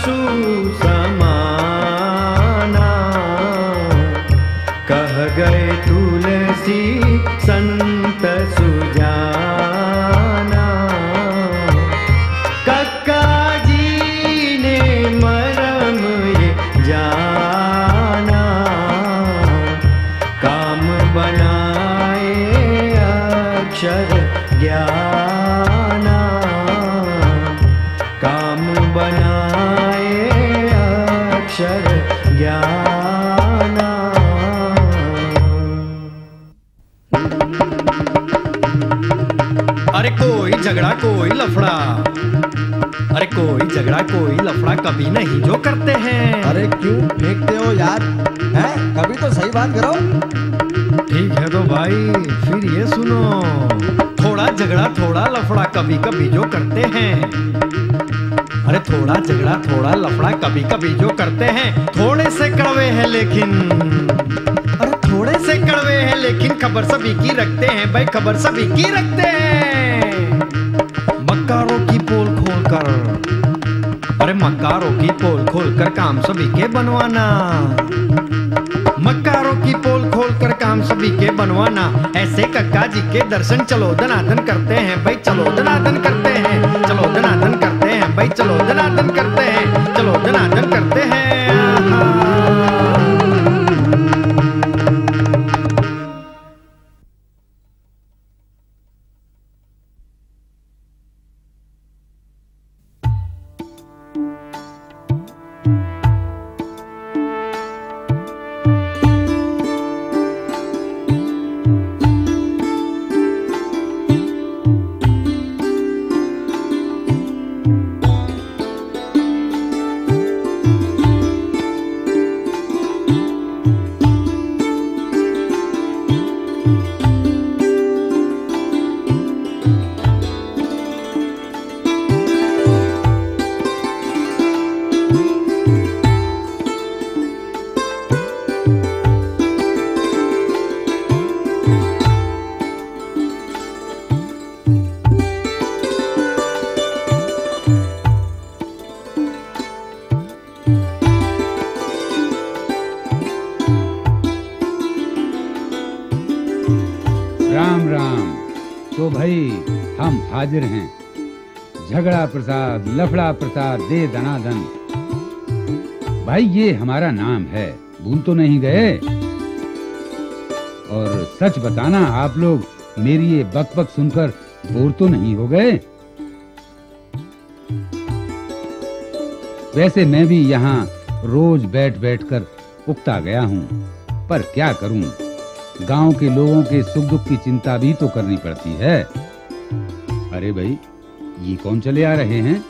आंसू समाना। कह गए तुलसी संत सुजाना। कक्का जी ने मरम ये जाना। काम बनाए अक्षर ज्ञाना। काम बनाए अक्षर ज्ञाना। अरे कोई झगड़ा कोई लफड़ा, अरे कोई झगड़ा कोई लफड़ा कभी नहीं जो करते हैं। अरे क्यों फेंकते हो यार, हैं? कभी तो सही बात करो। ठीक है तो भाई फिर ये सुनो, थोड़ा झगड़ा थोड़ा लफड़ा कभी कभी जो करते हैं। अरे थोड़ा झगड़ा थोड़ा लफड़ा कभी कभी जो करते हैं। थोड़े से कड़वे हैं लेकिन, अरे थोड़े से कड़वे हैं लेकिन खबर सभी की रखते हैं भाई, खबर सभी की रखते हैं। मक्कारों की पोल खोल कर, अरे मक्कारों की पोल खोल कर काम सभी के बनवाना। मक्कारों की पोल खोल कर काम सभी के बनवाना। ऐसे कक्का जी के दर्शन चलो दनादन करते हैं भाई, चलो दनादन करते हैं, चलो दनादन करते हैं भाई, चलो दनादन करते हैं, चलो दनादन करते हैं। राम राम। तो भाई हम हाजिर हैं। झगड़ा प्रसाद लफड़ा प्रसाद दे दनादन। भाई ये हमारा नाम है, भूल तो नहीं गए? और सच बताना आप लोग मेरी ये बकबक सुनकर बोर तो नहीं हो गए? वैसे मैं भी यहाँ रोज बैठ बैठकर उकता गया हूँ, पर क्या करूँ, गांव के लोगों के सुख दुख की चिंता भी तो करनी पड़ती है। अरे भाई ये कौन चले आ रहे हैं?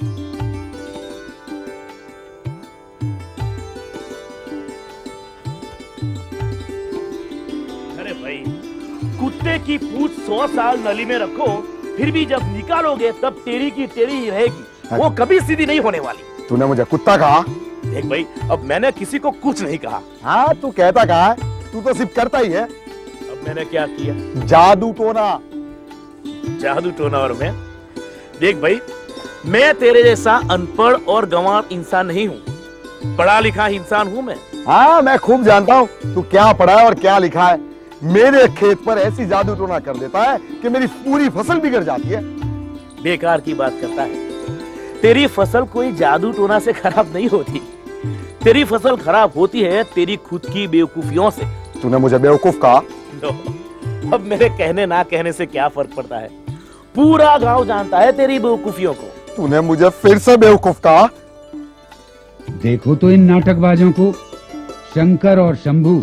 अरे भाई कुत्ते की पूंछ 100 साल नली में रखो, फिर भी जब निकालोगे तब टेढ़ी की टेढ़ी ही रहेगी, वो कभी सीधी नहीं होने वाली। तूने मुझे कुत्ता कहा? देख भाई अब मैंने किसी को कुछ नहीं कहा। हाँ तू कहता कहा है, तू तो सिर्फ करता ही है। अब मैंने क्या किया? जादू टोना। जादू टोना? और मैं देख भाई, मैं तेरे जैसा अनपढ़ और गंवार इंसान नहीं हूँ, पढ़ा लिखा इंसान हूँ मैं। हाँ मैं खूब जानता हूँ तू क्या पढ़ा है और क्या लिखा है। मेरे खेत पर ऐसी जादू टोना कर देता है कि मेरी पूरी फसल बिगड़ जाती है। बेकार की बात करता है। तेरी फसल कोई जादू टोना से खराब नहीं होती, तेरी फसल खराब होती है तेरी खुद की बेवकूफियों से। तूने मुझे बेवकूफ कहा? अब मेरे कहने ना कहने से क्या फर्क पड़ता है, पूरा गांव जानता है तेरी बेवकूफियों को। तूने मुझे फिर से बेवकूफ कहा? देखो तो इन नाटकबाजों को, शंकर और शंभू,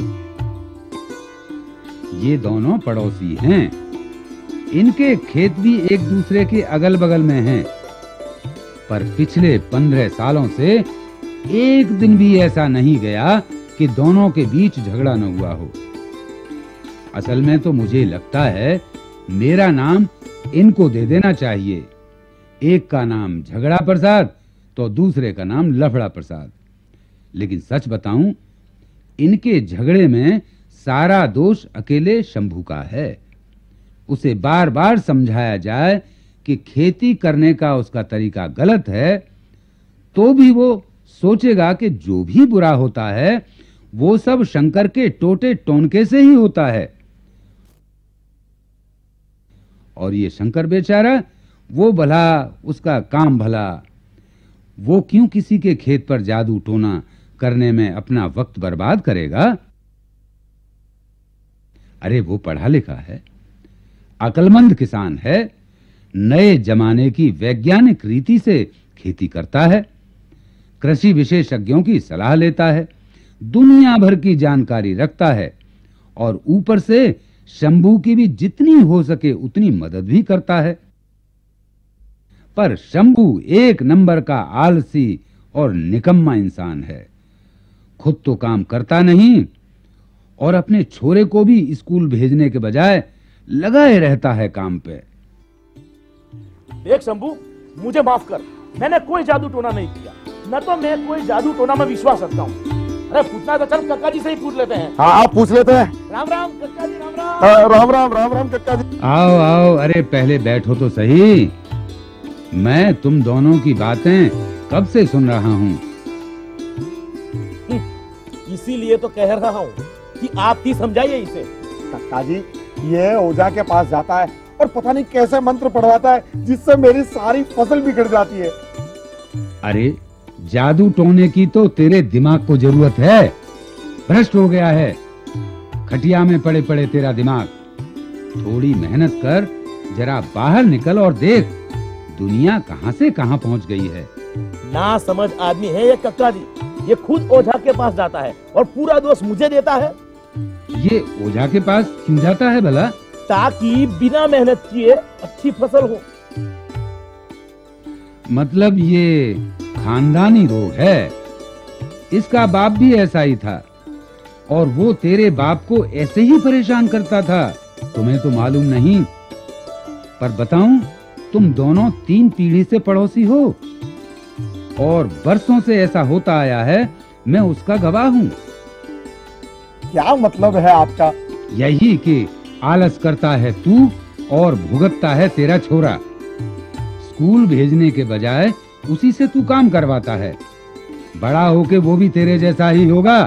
ये दोनों पड़ोसी हैं। इनके खेत भी एक दूसरे के अगल बगल में हैं, पर पिछले 15 सालों से एक दिन भी ऐसा नहीं गया कि दोनों के बीच झगड़ा न हुआ हो। असल में तो मुझे लगता है मेरा नाम इनको दे देना चाहिए। एक का नाम झगड़ा प्रसाद तो दूसरे का नाम लफड़ा प्रसाद। लेकिन सच बताऊं, इनके झगड़े में सारा दोष अकेले शंभू का है। उसे बार बार समझाया जाए कि खेती करने का उसका तरीका गलत है, तो भी वो सोचेगा कि जो भी बुरा होता है वो सब शंकर के टोटे टोनके से ही होता है। और ये शंकर बेचारा, वो भला, उसका काम भला, वो क्यों किसी के खेत पर जादू टोना करने में अपना वक्त बर्बाद करेगा? अरे वो पढ़ा लिखा है, अक्लमंद किसान है, नए जमाने की वैज्ञानिक रीति से खेती करता है, कृषि विशेषज्ञों की सलाह लेता है, दुनिया भर की जानकारी रखता है और ऊपर से शंभू की भी जितनी हो सके उतनी मदद भी करता है। पर शंभू एक नंबर का आलसी और निकम्मा इंसान है। खुद तो काम करता नहीं और अपने छोरे को भी स्कूल भेजने के बजाय लगाए रहता है काम पे। देख शंभू, मुझे माफ कर, मैंने कोई जादू टोना नहीं किया, न तो मैं कोई जादू टोना में विश्वास रखता हूँ। अरे पूछना तो चल कक्का जी से ही पूछ लेते हैं। हाँ आप पूछ लेते हैं। राम राम कक्का जी, राम राम। राम राम राम राम कक्का जी। आओ आओ, अरे पहले बैठो तो सही। मैं तुम दोनों की बातें कब से सुन रहा हूँ। इसीलिए तो कह रहा हूँ कि आप ही समझाइए इसे। कक्का जी, ये ओझा के पास जाता है और पता नहीं कैसे मंत्र पढ़वाता है जिससे मेरी सारी फसल बिगड़ जाती है। अरे जादू टोने की तो तेरे दिमाग को जरूरत है, भ्रष्ट हो गया है, खटिया में पड़े पड़े तेरा दिमाग। थोड़ी मेहनत कर, जरा बाहर निकल और देख दुनिया कहां से कहां पहुंच गई है। ना समझ आदमी है ये कक्का जी, ये खुद ओझा के पास जाता है और पूरा दोष मुझे देता है। ये ओझा के पास क्यों जाता है भला? ताकि बिना मेहनत किए अच्छी फसल हो। मतलब ये खानदानी रोग है। इसका बाप भी ऐसा ही था और वो तेरे बाप को ऐसे ही परेशान करता था। तुम्हें तो मालूम नहीं, पर बताऊं, तुम दोनों 3 पीढ़ी से पड़ोसी हो और बरसों से ऐसा होता आया है। मैं उसका गवाह हूँ। क्या मतलब है आपका? यही कि आलस करता है तू और भुगतता है तेरा छोरा। स्कूल भेजने के बजाय उसी से तू काम करवाता है। बड़ा होके वो भी तेरे जैसा ही होगा।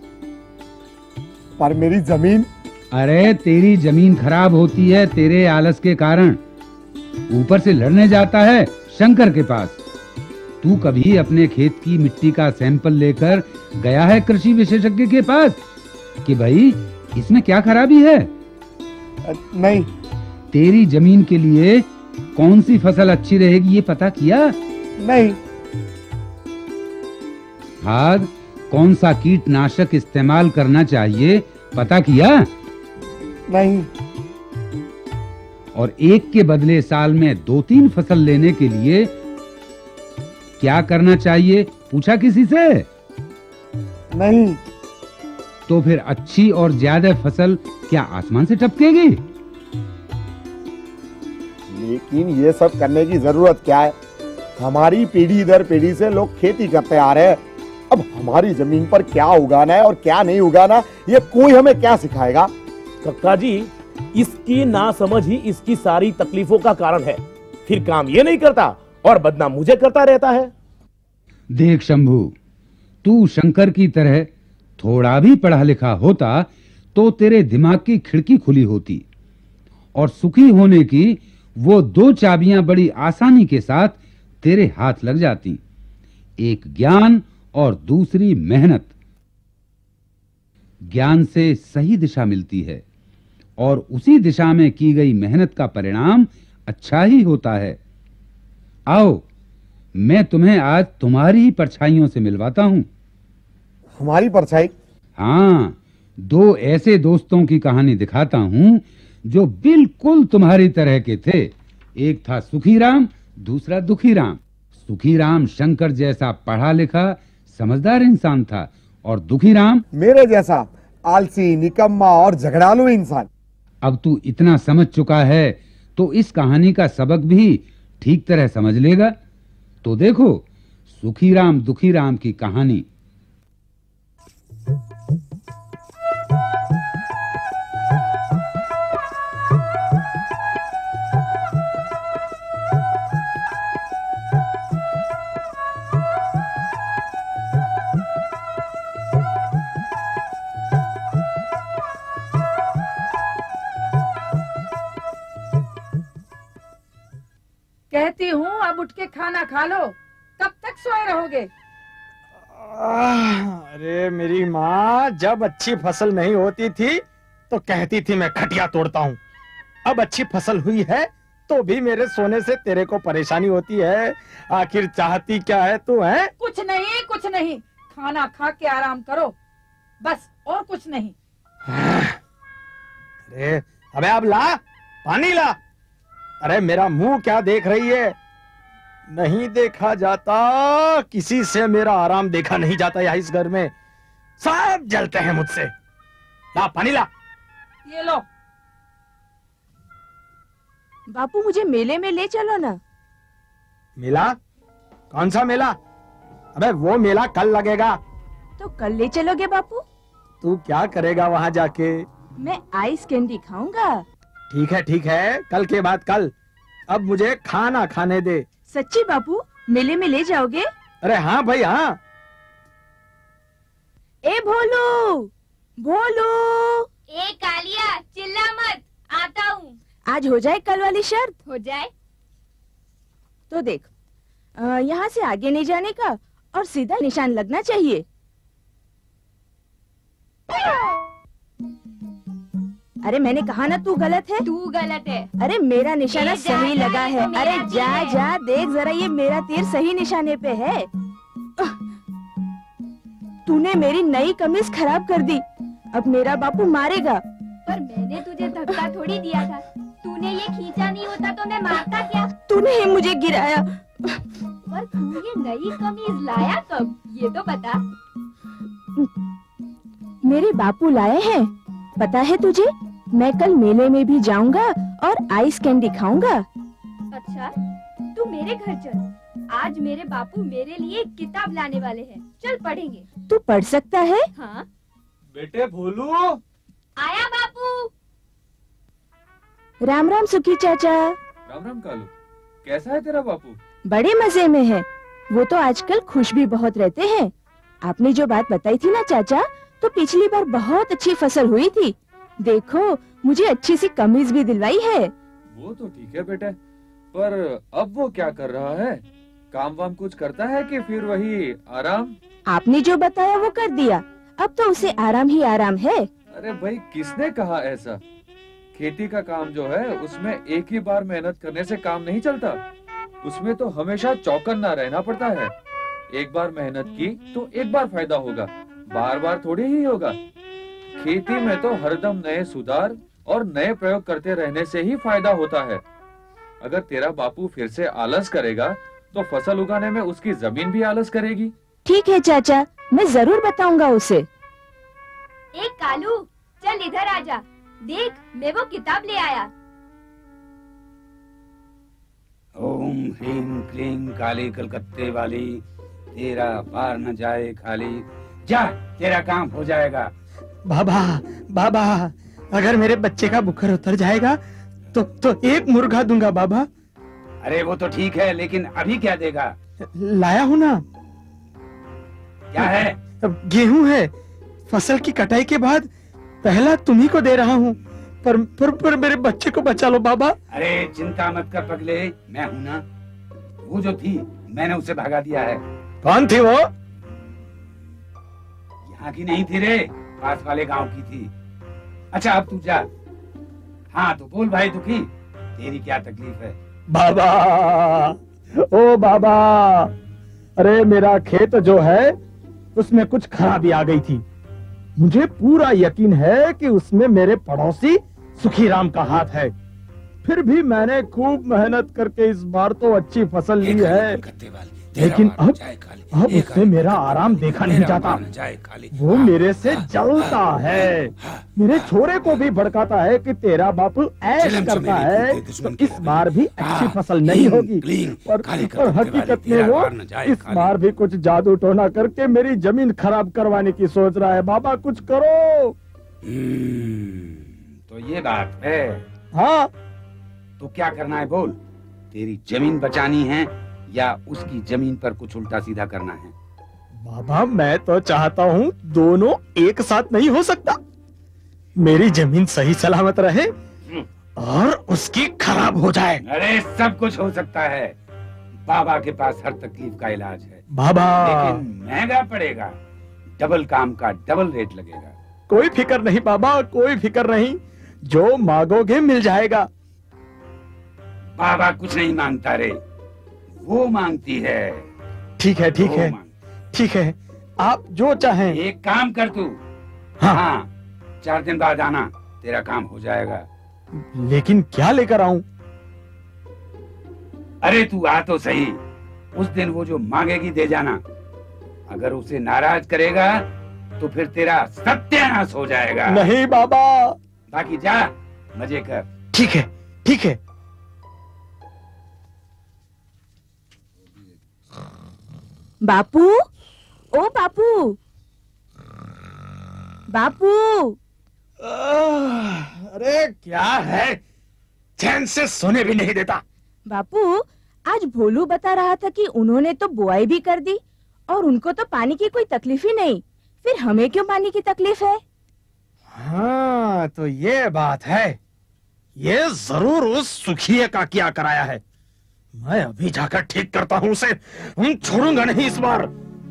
पर मेरी जमीन? अरे तेरी जमीन खराब होती है तेरे आलस के कारण। ऊपर से लड़ने जाता है शंकर के पास। तू कभी अपने खेत की मिट्टी का सैंपल लेकर गया है कृषि विशेषज्ञ के पास कि भाई इसमें क्या खराबी है? नहीं। तेरी जमीन के लिए कौन सी फसल अच्छी रहेगी ये पता किया? नहीं। खाद कौन सा कीटनाशक इस्तेमाल करना चाहिए पता किया? नहीं। और एक के बदले साल में 2-3 फसल लेने के लिए क्या करना चाहिए पूछा किसी से? नहीं। तो फिर अच्छी और ज्यादा फसल क्या आसमान से टपकेगी? लेकिन ये सब करने की जरूरत क्या है? हमारी पीढ़ी दर पीढ़ी से लोग खेती करते आ रहे हैं। अब हमारी जमीन पर क्या उगाना है और क्या नहीं उगाना, ये कोई हमें क्या सिखाएगा? कक्का जी, इसकी नासमझ ही इसकी सारी तकलीफों का कारण है। फिर काम ये नहीं करता और बदनाम मुझे करता रहता है। देख शंभू, तू शंकर की तरह थोड़ा भी पढ़ा लिखा होता तो तेरे दिमाग की खिड़की खुली होती और सुखी होने की वो 2 चाबियां बड़ी आसानी के साथ तेरे हाथ लग जाती। एक ज्ञान और दूसरी मेहनत। ज्ञान से सही दिशा मिलती है और उसी दिशा में की गई मेहनत का परिणाम अच्छा ही होता है। आओ, मैं तुम्हें आज तुम्हारी ही परछाइयों से मिलवाता हूं। हमारी परछाई? हाँ, 2 ऐसे दोस्तों की कहानी दिखाता हूं जो बिल्कुल तुम्हारी तरह के थे। एक था सुखीराम, दूसरा दुखीराम। सुखीराम शंकर जैसा पढ़ा लिखा समझदार इंसान था और दुखीराम मेरे जैसा आलसी, निकम्मा और झगड़ालू इंसान। अब तू इतना समझ चुका है तो इस कहानी का सबक भी ठीक तरह समझ लेगा। तो देखो सुखीराम दुखीराम की कहानी। उठ के खाना खा लो, कब तक सोए रहोगे? अरे मेरी माँ जब अच्छी फसल नहीं होती थी तो कहती थी मैं खटिया तोड़ता हूँ। अब अच्छी फसल हुई है तो भी मेरे सोने से तेरे को परेशानी होती है। आखिर चाहती क्या है तू है? कुछ नहीं, कुछ नहीं, खाना खा के आराम करो, बस और कुछ नहीं। अरे अबे अब ला, पानी ला। अरे मेरा मुंह क्या देख रही है? नहीं देखा जाता, किसी से मेरा आराम देखा नहीं जाता यहाँ इस घर में। सब जलते हैं मुझसे। ला पानी ला। ये लो। बापू मुझे मेले में ले चलो ना। मेला? कौन सा मेला? अबे वो मेला कल लगेगा। तो कल ले चलोगे बापू? तू क्या करेगा वहाँ जाके? मैं आइस कैंडी खाऊंगा। ठीक है, कल के बाद कल। अब मुझे खाना खाने दे। सच्ची बापू, मेले में ले जाओगे? अरे हाँ भाई हाँ। ए भोलू, भोलू। ए कालिया, चिल्ला मत, आता हूँ। आज हो जाए कल वाली शर्त? हो जाए। तो देख, यहाँ से आगे नहीं जाने का और सीधा निशान लगना चाहिए। अरे मैंने कहा ना तू गलत है। तू गलत है। अरे मेरा निशाना जा, सही जा, लगा है। मेरा अरे तीर जा है। जा, देख जरा ये मेरा तीर सही निशाने पे है। तूने मेरी नई कमीज खराब कर दी, अब मेरा बापू मारेगा। पर मैंने तुझे धक्का थोड़ी दिया था, तूने ये खींचा नहीं होता तो मैं मारता क्या? तूने ही मुझे गिराया। पर तू ये नई कमीज लाया कब, ये तो बता। मेरे बापू लाए हैं, पता है तुझे? मैं कल मेले में भी जाऊंगा और आइस कैंडी खाऊंगा। अच्छा, तू मेरे घर चल, आज मेरे बापू मेरे लिए एक किताब लाने वाले हैं, चल पढ़ेंगे। तू पढ़ सकता है? हाँ। बेटे भोलू। आया बापू। राम राम सुखी चाचा। राम राम कालू, कैसा है तेरा बापू? बड़े मजे में है, वो तो आजकल खुश भी बहुत रहते हैं। आपने जो बात बताई थी ना चाचा, तो पिछली बार बहुत अच्छी फसल हुई थी। देखो मुझे अच्छी सी कमीज भी दिलवाई है। वो तो ठीक है बेटे, पर अब वो क्या कर रहा है? काम वाम कुछ करता है कि फिर वही आराम? आपने जो बताया वो कर दिया, अब तो उसे आराम ही आराम है। अरे भाई, किसने कहा ऐसा? खेती का काम जो है उसमें एक ही बार मेहनत करने से काम नहीं चलता, उसमें तो हमेशा चौकन्ना रहना पड़ता है। एक बार मेहनत की तो एक बार फायदा होगा, बार बार थोड़ी ही होगा। खेती में तो हरदम नए सुधार और नए प्रयोग करते रहने से ही फायदा होता है। अगर तेरा बापू फिर से आलस करेगा तो फसल उगाने में उसकी जमीन भी आलस करेगी। ठीक है चाचा, मैं जरूर बताऊंगा उसे। एक कालू, चल इधर आजा, देख मैं वो किताब ले आया। ओम ह्रीं क्लीं काली कलकत्ते वाली, तेरा पार न जाए खाली। जा, तेरा काम हो जाएगा। बाबा बाबा, अगर मेरे बच्चे का बुखार उतर जाएगा तो एक मुर्गा दूंगा बाबा। अरे वो तो ठीक है, लेकिन अभी क्या देगा? लाया हूँ ना। क्या है? गेहूं है। फसल की कटाई के बाद पहला तुम्ही को दे रहा हूँ, पर मेरे बच्चे को बचा लो बाबा। अरे चिंता मत कर पगले, मैं हूँ ना। वो जो थी मैंने उसे भगा दिया है। कौन थी वो? यहाँ की नहीं थी रे, पास वाले गांव की थी। अच्छा अब तू जा। हाँ तो बोल भाई दुखी, तेरी क्या तकलीफ है? बाबा, ओ बाबा, अरे मेरा खेत जो है उसमें कुछ खराबी आ गई थी। मुझे पूरा यकीन है कि उसमें मेरे पड़ोसी सुखीराम का हाथ है। फिर भी मैंने खूब मेहनत करके इस बार तो अच्छी फसल ली है, लेकिन अब उससे मेरा आराम देखा नहीं जाता। वो मेरे से जलता है, मेरे छोरे को भी भड़काता है कि तेरा बापू ऐश करता है तो इस बार भी अच्छी फसल नहीं होगी। पर हकीकत में वो इस बार भी कुछ जादू टोना करके मेरी जमीन खराब करवाने की सोच रहा है। बाबा कुछ करो। तो ये बात है। हाँ तो क्या करना है बोल? तेरी जमीन बचानी है या उसकी जमीन पर कुछ उल्टा सीधा करना है? बाबा मैं तो चाहता हूँ दोनों एक साथ नहीं हो सकता। मेरी जमीन सही सलामत रहे और उसकी खराब हो जाए। अरे सब कुछ हो सकता है, बाबा के पास हर तकलीफ का इलाज है बाबा, लेकिन महंगा पड़ेगा। डबल काम का डबल रेट लगेगा। कोई फिक्र नहीं बाबा, कोई फिक्र नहीं, जो मांगोगे मिल जाएगा। बाबा कुछ नहीं मांगता रे, वो मांगती है। ठीक है, ठीक है, ठीक है, आप जो चाहें। एक काम कर तू, हाँ 4 दिन बाद आना, तेरा काम हो जाएगा। लेकिन क्या लेकर आऊं? अरे तू आ तो सही, उस दिन वो जो मांगेगी दे जाना। अगर उसे नाराज करेगा तो फिर तेरा सत्यानाश हो जाएगा। नहीं बाबा। बाकी जा मजे कर। ठीक है, ठीक है। बापू, ओ बापू, बापू। अरे क्या है, चैन से सोने भी नहीं देता। बापू, आज भोलू बता रहा था कि उन्होंने तो बुआई भी कर दी और उनको तो पानी की कोई तकलीफ ही नहीं, फिर हमें क्यों पानी की तकलीफ है? हाँ तो ये बात है, ये जरूर उस सुखिए का किया कराया है। मैं अभी जाकर ठीक करता हूँ उसे, छोड़ूंगा नहीं इस बार।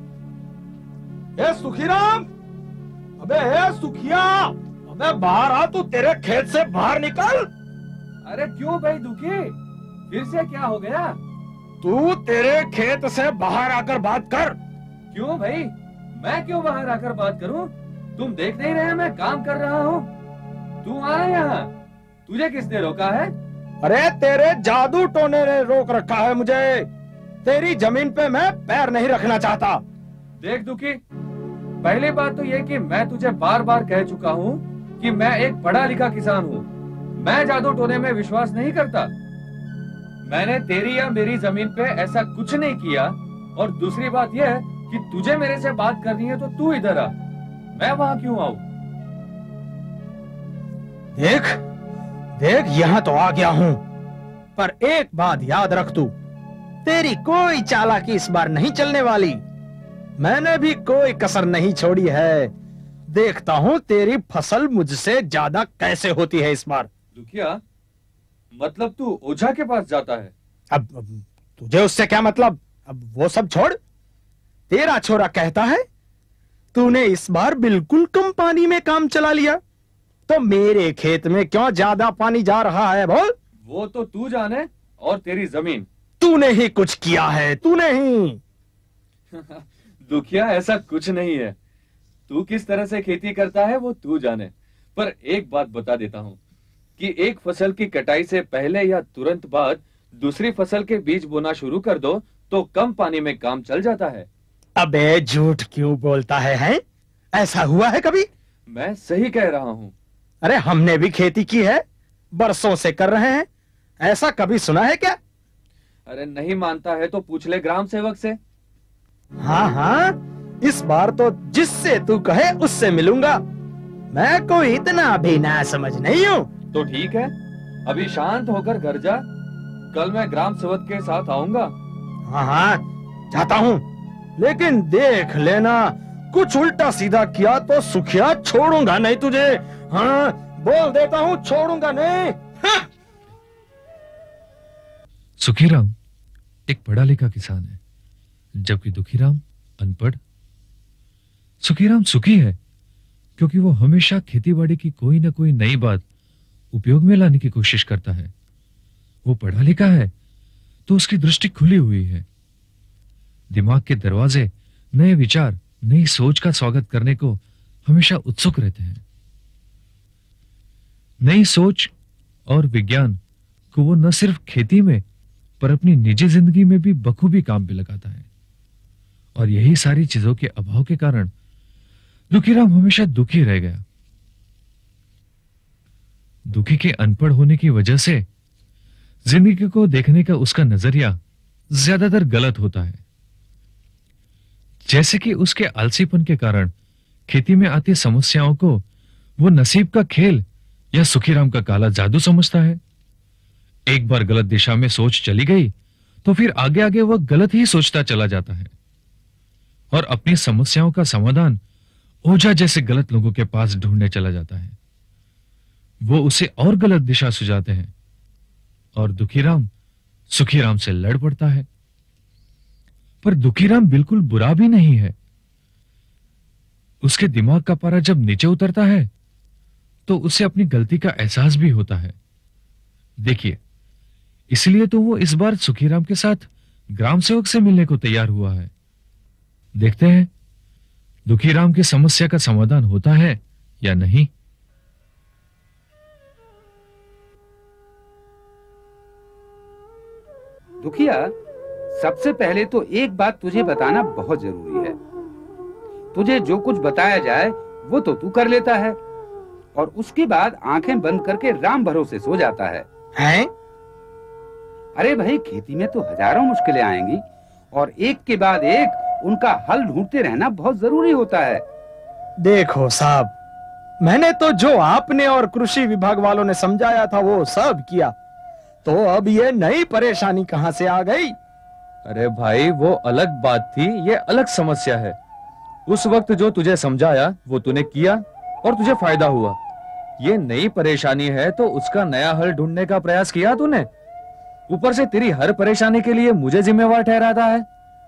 ए सुखीराम, अबे ए सुखिया, अबे बाहर आ, तू तेरे खेत से बाहर निकल। अरे क्यों भाई दुखी, फिर से क्या हो गया? तू तेरे खेत से बाहर आकर बात कर। क्यों भाई, मैं क्यों बाहर आकर बात करूं? तुम देख नहीं रहे मैं काम कर रहा हूं। तू आ यहाँ, तुझे किसने रोका है? अरे तेरे जादू टोने ने रोक रखा है मुझे। तेरी जमीन पे मैं पैर नहीं रखना चाहता। देख दुखी, पहली बात तो ये कि मैं तुझे बार बार कह चुका हूँ कि मैं एक पढ़ा लिखा किसान हूँ। मैं जादू टोने में विश्वास नहीं करता। मैंने तेरी या मेरी जमीन पे ऐसा कुछ नहीं किया। और दूसरी बात यह है कि तुझे मेरे से बात करनी है तो तू इधर आ, मैं वहां क्यों आऊं? देख देख, यहाँ तो आ गया हूँ, पर एक बात याद रख तू, तेरी कोई चालाकी इस बार नहीं चलने वाली। मैंने भी कोई कसर नहीं छोड़ी है। देखता हूँ तेरी फसल मुझसे ज्यादा कैसे होती है इस बार। दुखिया, मतलब तू ओझा के पास जाता है? अब तुझे उससे क्या मतलब? अब वो सब छोड़। तेरा छोरा कहता है तूने इस बार बिल्कुल कम पानी में काम चला लिया, तो मेरे खेत में क्यों ज्यादा पानी जा रहा है बोल? वो तो तू जाने और तेरी जमीन। तूने ही कुछ किया है, तूने ही। दुखिया, ऐसा कुछ नहीं है। तू किस तरह से खेती करता है वो तू जाने। पर एक बात बता देता हूँ कि एक फसल की कटाई से पहले या तुरंत बाद दूसरी फसल के बीज बोना शुरू कर दो तो कम पानी में काम चल जाता है। अबे झूठ क्यों बोलता है? ऐसा हुआ है कभी? मैं सही कह रहा हूँ। अरे हमने भी खेती की है, बरसों से कर रहे हैं। ऐसा कभी सुना है क्या? अरे नहीं मानता है तो पूछ ले ग्राम सेवक से। हाँ हाँ, इस बार तो जिससे तू कहे उससे मिलूंगा। मैं कोई इतना भी ना समझ नहीं हूँ। तो ठीक है, अभी शांत होकर घर जा, कल मैं ग्राम सेवक के साथ आऊंगा। हाँ हाँ जाता हूँ, लेकिन देख लेना कुछ उल्टा सीधा किया तो सुखिया छोड़ूंगा नहीं तुझे। हाँ बोल देता हूँ, छोड़ूंगा नहीं। हाँ। सुखीराम एक पढ़ा लिखा किसान है, जबकि दुखीराम अनपढ़। सुखीराम सुखी है क्योंकि वो हमेशा खेतीबाड़ी की कोई ना कोई नई बात उपयोग में लाने की कोशिश करता है। वो पढ़ा लिखा है तो उसकी दृष्टि खुली हुई है। दिमाग के दरवाजे नए विचार, नई सोच का स्वागत करने को हमेशा उत्सुक रहते हैं। नई सोच और विज्ञान को वो न सिर्फ खेती में पर अपनी निजी जिंदगी में भी बखूबी काम पे लगाता है। और यही सारी चीजों के अभाव के कारण दुखीराम हमेशा दुखी रह गया। दुखी के अनपढ़ होने की वजह से जिंदगी को देखने का उसका नजरिया ज्यादातर गलत होता है। जैसे कि उसके आलसीपन के कारण खेती में आती समस्याओं को वो नसीब का खेल या सुखीराम का काला जादू समझता है। एक बार गलत दिशा में सोच चली गई तो फिर आगे आगे वह गलत ही सोचता चला जाता है और अपनी समस्याओं का समाधान ओझा जैसे गलत लोगों के पास ढूंढने चला जाता है। वो उसे और गलत दिशा सुझाते हैं और दुखीराम सुखीराम से लड़ पड़ता है। पर दुखीराम बिल्कुल बुरा भी नहीं है। उसके दिमाग का पारा जब नीचे उतरता है तो उसे अपनी गलती का एहसास भी होता है। देखिए, इसलिए तो वो इस बार सुखीराम के साथ ग्राम सेवक से मिलने को तैयार हुआ है। देखते हैं दुखीराम की समस्या का समाधान होता है या नहीं। दुखिया, सबसे पहले तो एक बात तुझे बताना बहुत जरूरी है। तुझे जो कुछ बताया जाए वो तो तू कर लेता है और उसके बाद आंखें बंद करके राम भरोसे सो जाता है। हैं? अरे भाई, खेती में तो हजारों मुश्किलें आएंगी और एक के बाद एक उनका हल ढूंढते रहना बहुत जरूरी होता है। देखो साहब, मैंने तो जो आपने और कृषि विभाग वालों ने समझाया था वो सब किया, तो अब ये नई परेशानी कहां से आ गई? अरे भाई, वो अलग बात थी, ये अलग समस्या है। उस वक्त जो तुझे समझाया वो तूने किया और तुझे फायदा हुआ। ये नई परेशानी है तो उसका नया हल ढूंढने का प्रयास किया तूने। ऊपर से तेरी हर परेशानी के लिए मुझे जिम्मेवार ठहराता है।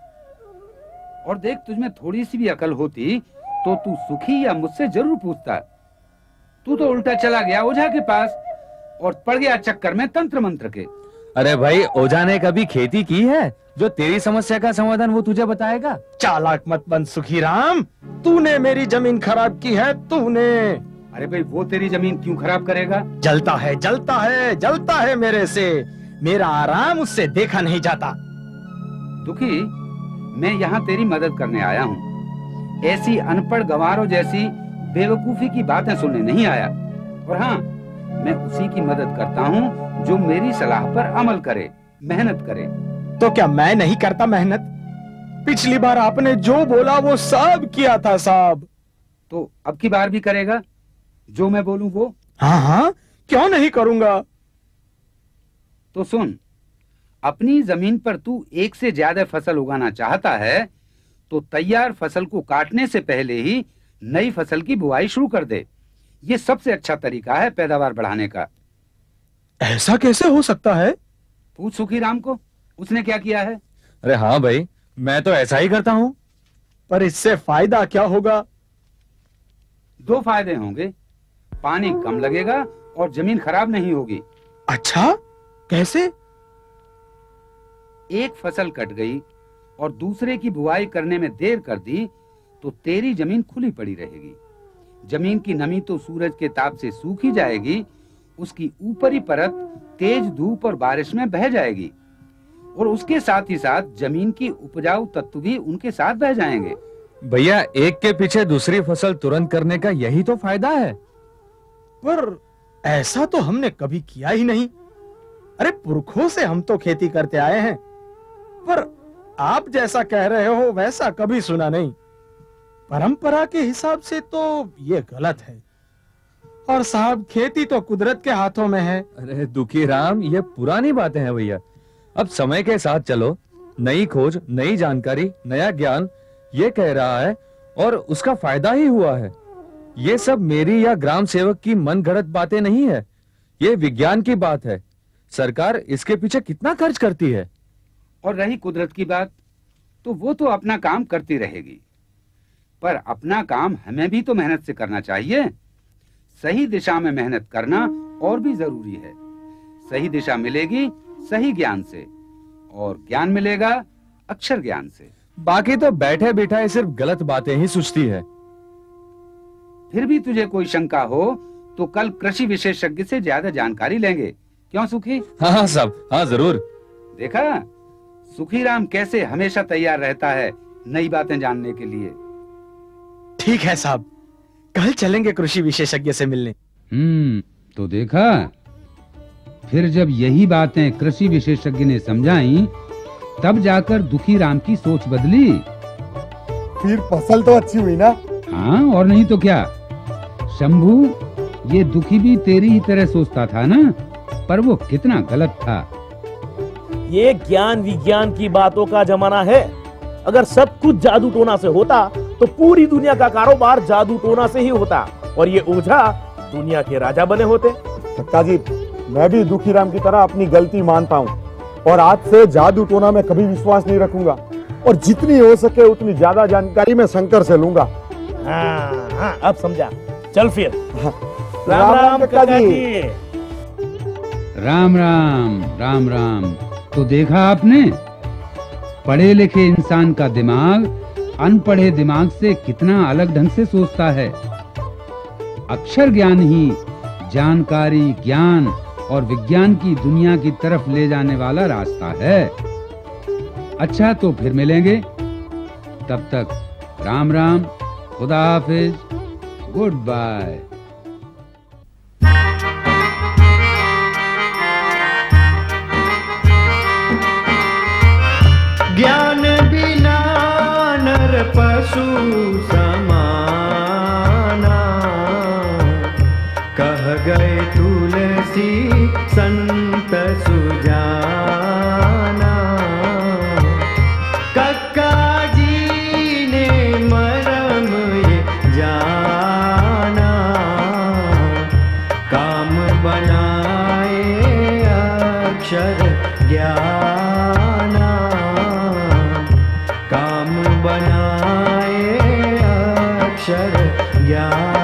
और देख, तुझमें थोड़ी सी भी अकल होती तो तू सुखी या मुझसे जरूर पूछता। तू तो उल्टा चला गया ओझा के पास और पड़ गया चक्कर में तंत्र मंत्र के। अरे भाई, ओझा ने कभी खेती की है जो तेरी समस्या का समाधान वो तुझे बताएगा? चालाक मत बन सुखीराम, तूने मेरी जमीन खराब की है, तूने। अरे भाई, वो तेरी जमीन क्यों खराब करेगा? जलता है, जलता है, जलता है मेरे से। मेरा आराम उससे देखा नहीं जाता। दुखी, मैं यहाँ तेरी मदद करने आया हूँ। ऐसी अनपढ़ गंवारों जैसी बेवकूफी की बातें सुनने नहीं आया। और हाँ, मैं उसी की मदद करता हूँ जो मेरी सलाह पर अमल करे, मेहनत करे। तो क्या मैं नहीं करता मेहनत? पिछली बार आपने जो बोला वो सब किया था साहब। तो अब की बार भी करेगा जो मैं बोलूं वो? हाँ हाँ, क्यों नहीं करूंगा। तो सुन, अपनी जमीन पर तू एक से ज्यादा फसल उगाना चाहता है तो तैयार फसल को काटने से पहले ही नई फसल की बुआई शुरू कर दे। ये सबसे अच्छा तरीका है पैदावार बढ़ाने का। ऐसा कैसे हो सकता है? पूछ सुखीराम को, उसने क्या किया है। अरे हाँ भाई, मैं तो ऐसा ही करता हूँ। पर इससे फायदा क्या होगा? दो फायदे होंगे, पानी कम लगेगा और जमीन खराब नहीं होगी। अच्छा, कैसे? एक फसल कट गई और दूसरे की बुआई करने में देर कर दी तो तेरी जमीन खुली पड़ी रहेगी। जमीन की नमी तो सूरज के ताप से सूख ही जाएगी, उसकी ऊपरी परत तेज धूप और बारिश में बह जाएगी और उसके साथ ही साथ जमीन की उपजाऊ तत्व भी उनके साथ बह जाएंगे। भैया, एक के पीछे दूसरी फसल तुरंत करने का यही तो फायदा है। पर ऐसा तो हमने कभी किया ही नहीं। अरे पुरखों से हम तो खेती करते आए हैं, पर आप जैसा कह रहे हो वैसा कभी सुना नहीं। परंपरा के हिसाब से तो ये गलत है। और साहब, खेती तो कुदरत के हाथों में है। अरे दुखीराम, ये पुरानी बातें हैं भैया। अब समय के साथ चलो। नई खोज, नई जानकारी, नया ज्ञान, ये कह रहा है और उसका फायदा ही हुआ है। ये सब मेरी या ग्राम सेवक की मन गढ़ंत बातें नहीं है, ये विज्ञान की बात है। सरकार इसके पीछे कितना खर्च करती है। और रही कुदरत की बात, तो वो तो अपना काम करती रहेगी, पर अपना काम हमें भी तो मेहनत से करना चाहिए। सही दिशा में मेहनत करना और भी जरूरी है। सही दिशा मिलेगी सही ज्ञान से और ज्ञान मिलेगा अक्षर ज्ञान से। बाकी तो बैठे बिठाए सिर्फ गलत बातें ही सूझती है। फिर भी तुझे कोई शंका हो तो कल कृषि विशेषज्ञ से ज्यादा जानकारी लेंगे। क्यों सुखी? हाँ साहब, हाँ जरूर। देखा सुखीराम कैसे हमेशा तैयार रहता है नई बातें जानने के लिए। ठीक है साहब, कल चलेंगे कृषि विशेषज्ञ से मिलने। तो देखा, फिर जब यही बातें कृषि विशेषज्ञ ने समझाई तब जाकर दुखीराम की सोच बदली। फिर फसल तो अच्छी हुई ना? हाँ, और नहीं तो क्या। शंभू, ये दुखी भी तेरी ही तरह सोचता था ना, पर वो कितना गलत था। ये ज्ञान विज्ञान की बातों का जमाना है। अगर सब कुछ जादू टोना से होता तो पूरी दुनिया का कारोबार जादू टोना से ही होता और ये ओझा दुनिया के राजा बने होते। कक्का जी, मैं भी दुखीराम की तरह अपनी गलती मानता हूँ और आज से जादू टोना में कभी विश्वास नहीं रखूंगा और जितनी हो सके उतनी ज्यादा जानकारी मैं शंकर से लूंगा। हाँ हाँ, अब समझा। चल फिर। राम राम काका जी। राम राम राम राम। तो देखा आपने, पढ़े लिखे इंसान का दिमाग अनपढ़े दिमाग से कितना अलग ढंग से सोचता है। अक्षर ज्ञान ही जानकारी, ज्ञान और विज्ञान की दुनिया की तरफ ले जाने वाला रास्ता है। अच्छा, तो फिर मिलेंगे। तब तक राम राम, खुदा हाफिज, गुड बाय। ज्ञान बिना नर पशु समाना, कह गए तुलसी संत सुजाना। कक्का जी ने मरम ये जाना, काम बनाए अक्षर ज्ञाना, काम बनाए अक्षर ज्ञान।